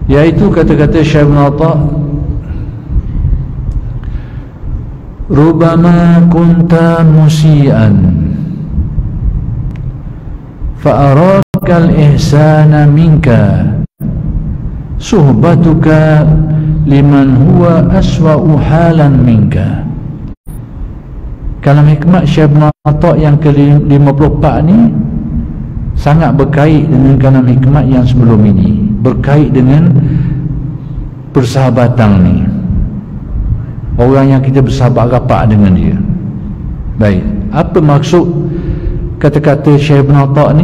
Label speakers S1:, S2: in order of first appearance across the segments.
S1: Iaitu kata-kata Syekh Ibn Atta, rubama kunta musian fa'araka al-ihsana minka suhbatuka liman huwa aswa'u halan minka. Kalam hikmat Syekh Ibn Atta yang ke-54 ni sangat berkait dengan kalam hikmat yang sebelum ini, berkait dengan persahabatan ni, orang yang kita bersahabat rapat dengan dia. Baik, apa maksud kata-kata Syekh Ibn Atta ni?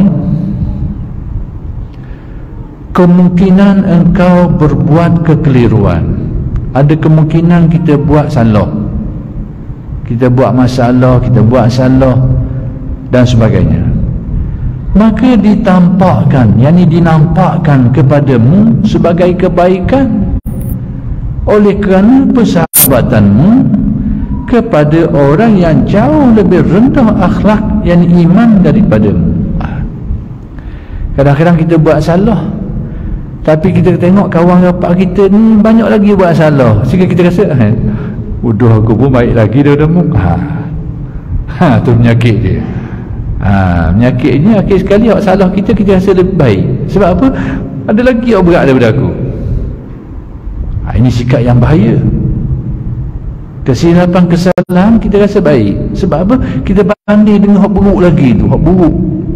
S1: Kemungkinan engkau berbuat kekeliruan, ada kemungkinan kita buat salah, kita buat masalah, kita buat salah dan sebagainya, maka ditampakkan, yakni dinampakkan kepadamu sebagai kebaikan oleh kerana persahabatanmu kepada orang yang jauh lebih rendah akhlak, yakni iman daripada-mu. Kadang-kadang kita buat salah, tapi kita tengok kawan rapat kita ni banyak lagi buat salah, sehingga kita rasa bodoh, aku pun baik lagi daripada-mu. Tu penyakit dia. Penyakitnya akhir sekali awak salah kita rasa lebih baik. Sebab apa? Ada lagi awak berat daripada aku. Ini sikap yang bahaya. Kesilapan kesalahan kita rasa baik. Sebab apa? Kita banding dengan hak buruk lagi tu, hak buruk.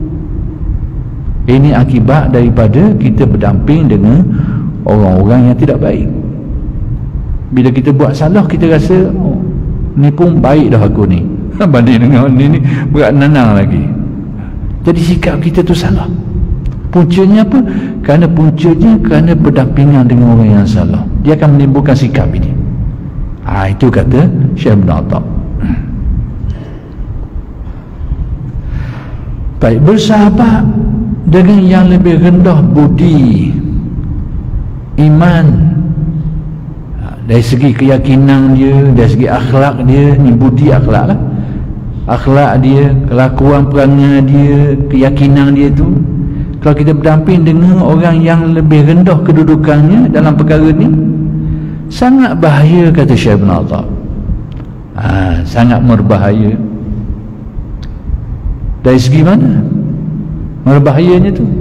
S1: Ini akibat daripada kita berdamping dengan orang-orang yang tidak baik. Bila kita buat salah, kita rasa ni pun baik dah aku ni, banding dengan ni berat nanang lagi. Jadi sikap kita tu salah. Puncanya apa? Kerana berdampingan dengan orang yang salah, dia akan menimbulkan sikap ini. Itu kata Syekh Ibn Atta. Baik, bersahabat dengan yang lebih rendah budi, iman, dari segi keyakinan dia, dari segi akhlak dia, ni budi akhlak lah, akhlak dia, kelakuan perangai dia, keyakinan dia tu. Kalau kita berdamping dengan orang yang lebih rendah kedudukannya dalam perkara ni, sangat bahaya, kata Syekh Ibn Atta. Sangat berbahaya. Dari segi mana berbahayanya tu?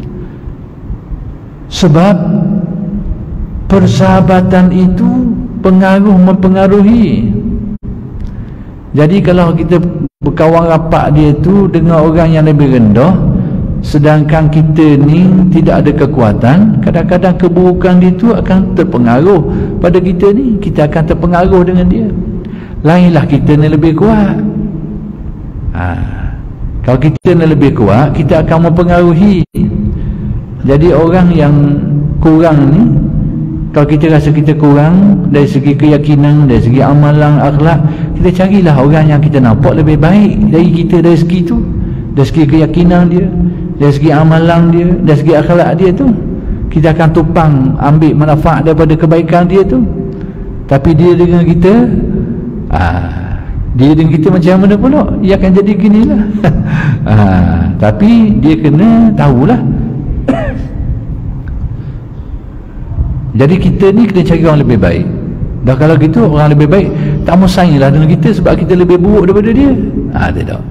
S1: Sebab persahabatan itu mempengaruhi. Jadi kalau kita berkawan rapat dia tu dengan orang yang lebih rendah, sedangkan kita ni tidak ada kekuatan, kadang-kadang keburukan dia tu akan terpengaruh pada kita ni. Kita akan terpengaruh dengan dia. Lainlah kita ni lebih kuat. Kalau kita ni lebih kuat, kita akan mempengaruhi. Jadi orang yang kurang ni, kalau kita rasa kita kurang dari segi keyakinan, dari segi amalan, akhlak, kita carilah orang yang kita nampak lebih baik dari kita, dari segi tu, dari segi keyakinan dia, dari segi amalan dia, dari segi akhlak dia tu. Kita akan tupang ambil manfaat daripada kebaikan dia tu. Tapi dia dengan kita, dia dengan kita macam mana pula, dia akan jadi ginilah. Tapi dia kena tahulah. Jadi kita ni kena cari orang lebih baik. Dah kalau gitu, orang lebih baik tak mau saing lah dengan kita sebab kita lebih buruk daripada dia. Tidak.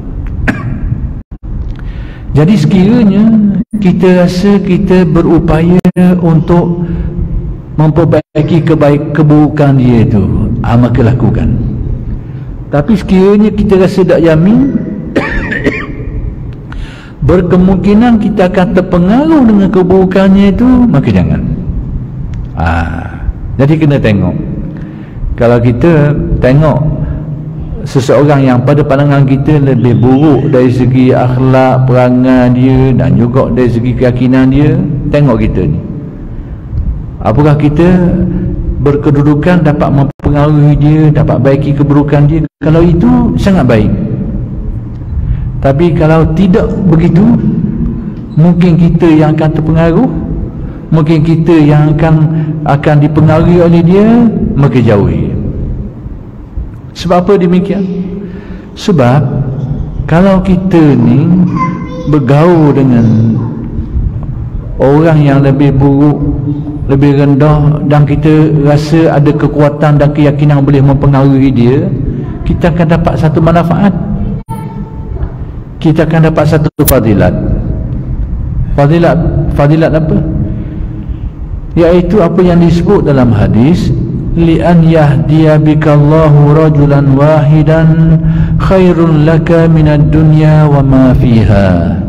S1: Jadi sekiranya kita rasa kita berupaya untuk memperbaiki keburukan dia itu, maka lakukan. Tapi sekiranya kita rasa tak yamin, berkemungkinan kita akan terpengaruh dengan keburukannya itu, maka jangan. Jadi kena tengok. Kalau kita tengok seseorang yang pada pandangan kita lebih buruk dari segi akhlak, perangai dia dan juga dari segi keyakinan dia, tengok kita ni, apakah kita berkedudukan dapat mempengaruhi dia, dapat baiki keburukan dia. Kalau itu sangat baik. Tapi kalau tidak begitu, mungkin kita yang akan terpengaruh, mungkin kita yang akan dipengaruhi oleh dia, maka jauhi. Sebab apa demikian? Sebab kalau kita ni bergaul dengan orang yang lebih buruk, lebih rendah, dan kita rasa ada kekuatan dan keyakinan boleh mempengaruhi dia, kita akan dapat satu manfaat, kita akan dapat satu fadilat. Fadilat apa? Iaitu apa yang disebut dalam hadis, li'an yahdiya bikallahu rajulan wahidan khairun laka minad dunya wa ma fiha.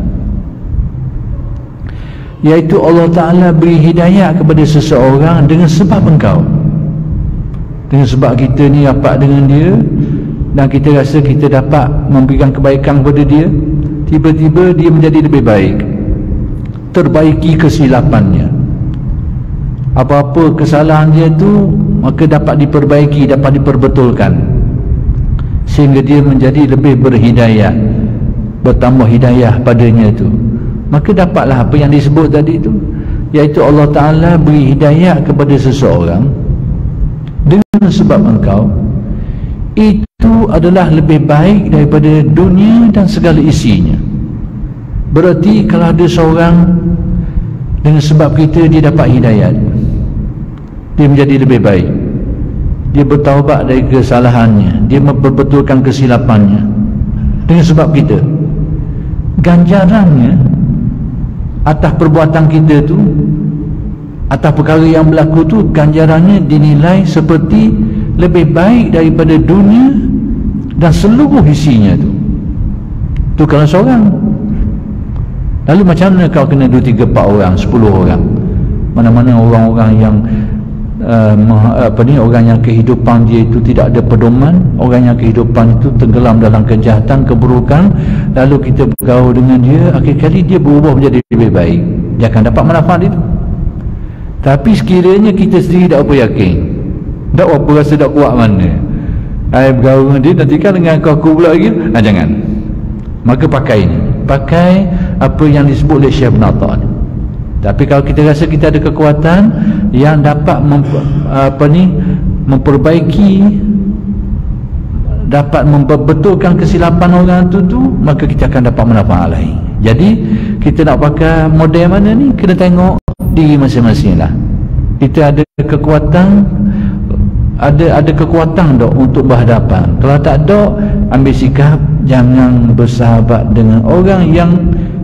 S1: Iaitu Allah Ta'ala beri hidayah kepada seseorang dengan sebab engkau, dengan sebab kita ni rapat dengan dia dan kita rasa kita dapat memberikan kebaikan kepada dia, tiba-tiba dia menjadi lebih baik, terbaiki kesilapannya, apa-apa kesalahan dia tu maka dapat diperbaiki, dapat diperbetulkan, sehingga dia menjadi lebih berhidayah, bertambah hidayah padanya tu. Maka dapatlah apa yang disebut tadi tu, iaitu Allah Ta'ala beri hidayah kepada seseorang dengan sebab engkau, itu adalah lebih baik daripada dunia dan segala isinya. Berarti kalau ada seorang dengan sebab kita dia dapat hidayah, dia menjadi lebih baik, dia bertaubat dari kesalahannya, dia memperbetulkan kesilapannya dengan sebab kita, ganjarannya atas perbuatan kita tu, atas perkara yang berlaku tu, ganjarannya dinilai seperti lebih baik daripada dunia dan seluruh isinya tu. Tu kalau seorang. Lalu macam mana kau kena 2, 3, 4 orang, 10 orang? Mana-mana orang-orang yang orang yang kehidupan dia itu tidak ada pedoman, orang yang kehidupan itu tenggelam dalam kejahatan, keburukan, lalu kita bergaul dengan dia, akhir kali dia berubah menjadi lebih baik, dia akan dapat manfaat itu. Tapi sekiranya kita sendiri tak apa yakin, tak apa rasa tak kuat mana, bergaul dengan dia, nanti kan dengan aku pula lagi, jangan. Maka pakai apa yang disebut oleh Syekh Ibn Atta. Tapi kalau kita rasa kita ada kekuatan yang dapat memperbaiki, dapat membetulkan kesilapan orang tu, maka kita akan dapat manfaat lain. Jadi kita nak pakai model mana ni, kena tengok diri masing-masing lah. Kita ada kekuatan, ada kekuatan tak untuk berhadapan. Kalau tak ada, ambil sikap, jangan bersahabat dengan orang yang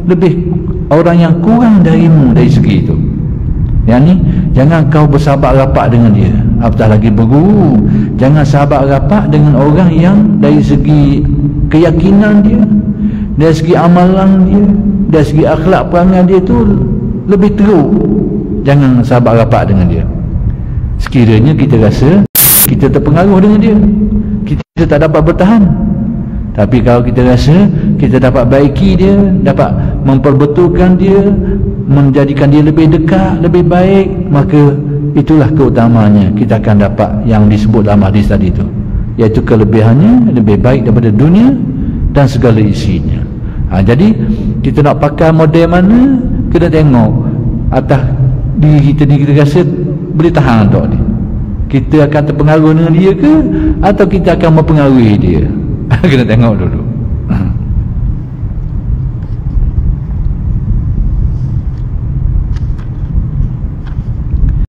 S1: kurang darimu dari segi itu. Yang ni, jangan kau bersahabat rapat dengan dia, apatah lagi berguru. Jangan sahabat rapat dengan orang yang dari segi keyakinan dia, dari segi amalan dia, dari segi akhlak perangai dia tu lebih teruk. Jangan sahabat rapat dengan dia. Sekiranya kita rasa kita terpengaruh dengan dia, kita tak dapat bertahan. Tapi kalau kita rasa kita dapat baiki dia, dapat memperbetulkan dia, menjadikan dia lebih dekat, lebih baik, maka itulah keutamanya. Kita akan dapat yang disebut dalam hadis tadi itu, iaitu kelebihannya lebih baik daripada dunia dan segala isinya. Jadi kita nak pakai model mana, kena tengok atas diri kita ni, kita rasa boleh tahan tak ni, kita akan terpengaruh dengan dia ke, atau kita akan mempengaruhi dia. Kena tengok dulu.